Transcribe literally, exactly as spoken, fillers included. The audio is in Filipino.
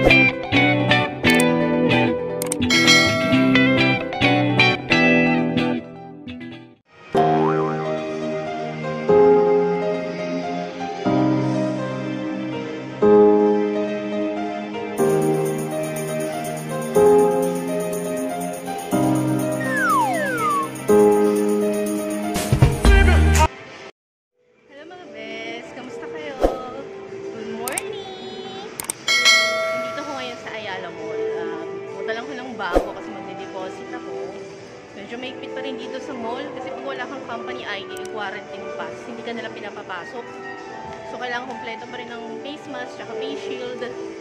Medyo maigpit pa rin dito sa mall kasi pag wala kang company I D and quarantine pass, hindi ka nila pinapapasok. So, kailangan kompleto pa rin ng face mask, tsaka face shield.